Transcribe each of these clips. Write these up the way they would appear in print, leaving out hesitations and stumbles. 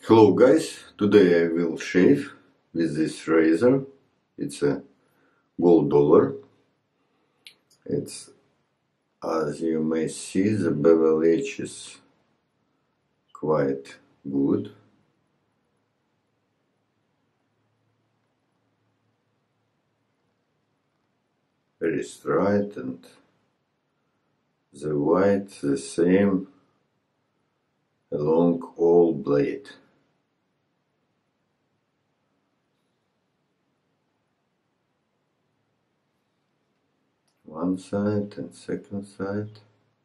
Hello guys, today I will shave with this razor. It's a gold dollar. It's, as you may see, the bevel edge is quite good. Very straight, and the white the same along all blade. One side and second side.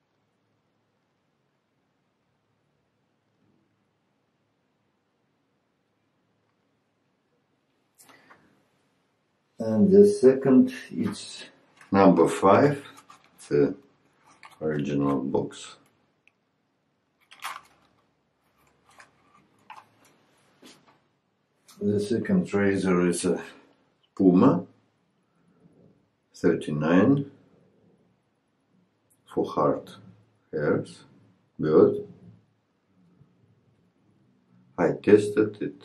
And the second is number 5, the original box. The second razor is a Puma 39 for hard hairs, bird. I tested it,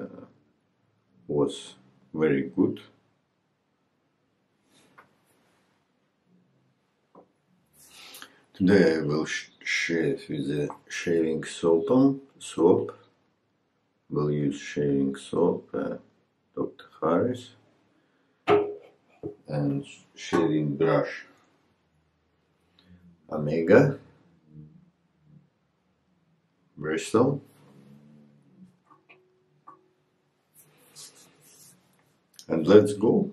was very good. Today I will shave with a shaving soap. Will use shaving soap, Dr. Harris, and shaving brush Omega Bristol. And let's go.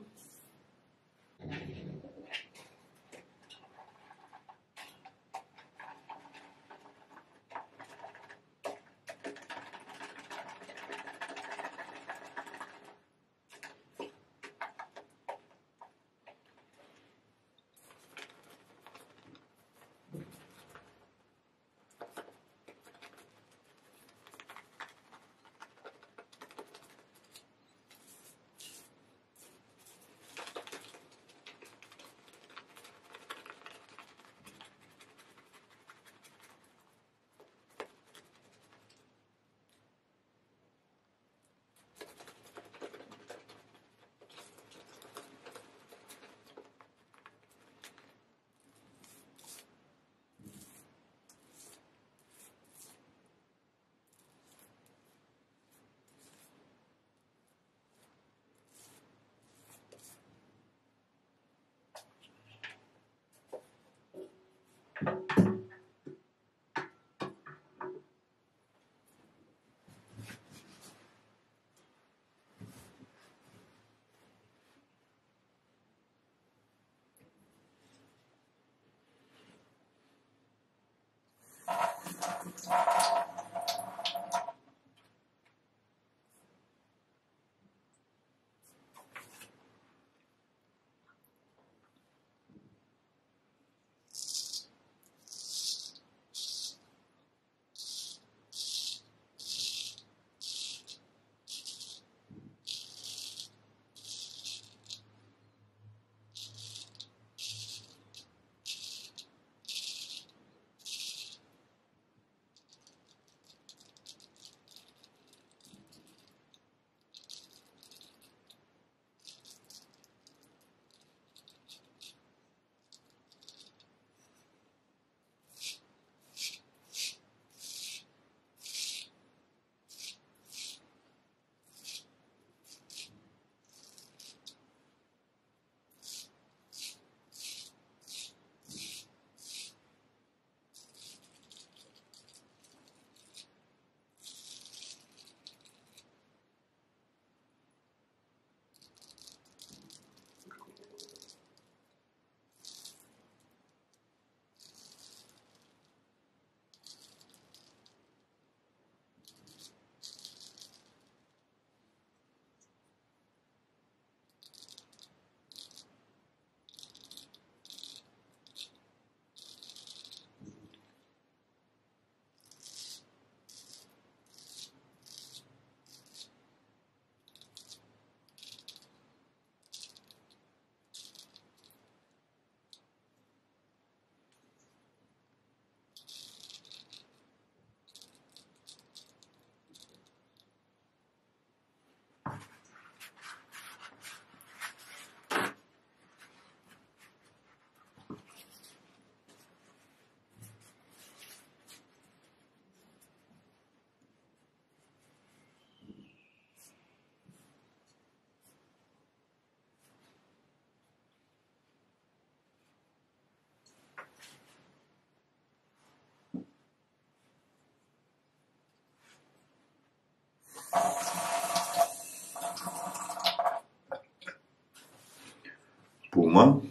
Puma.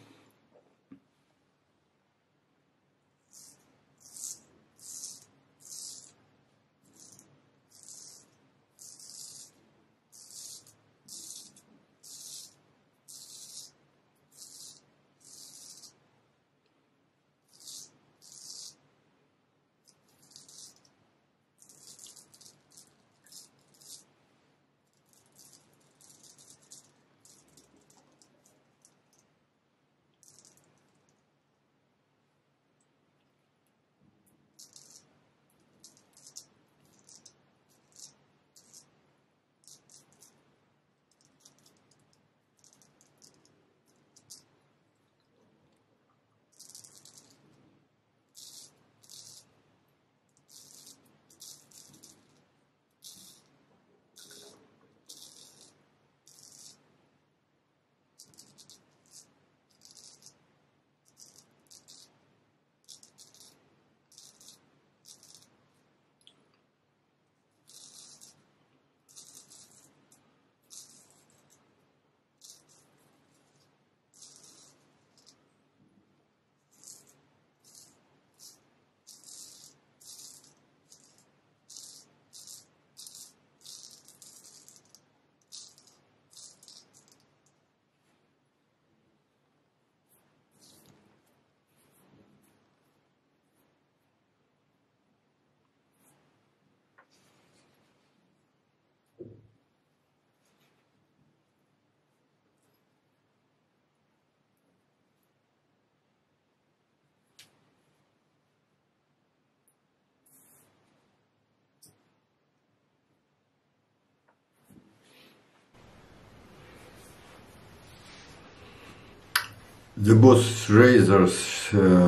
The Boss razors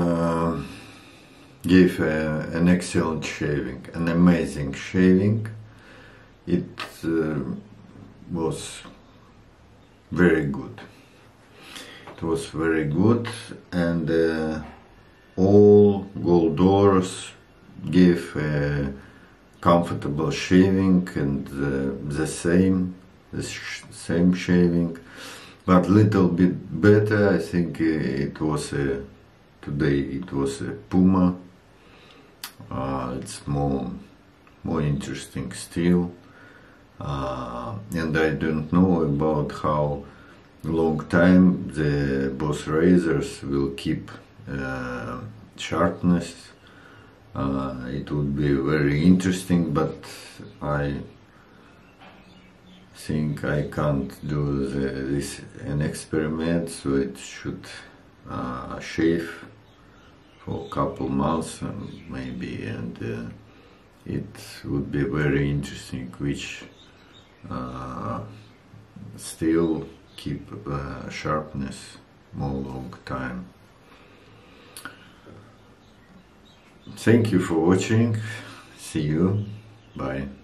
gave an excellent shaving, an amazing shaving. It was very good. It was very good, and all gold doors gave a comfortable shaving and the same shaving. But little bit better, I think it was today it was a Puma. It's more interesting still, and I don't know about how long time the Boss razors will keep sharpness. It would be very interesting, but I think I can't do this an experiment, so it should shave for a couple months maybe, and it would be very interesting which still keep sharpness more long time. Thank you for watching. See you. Bye.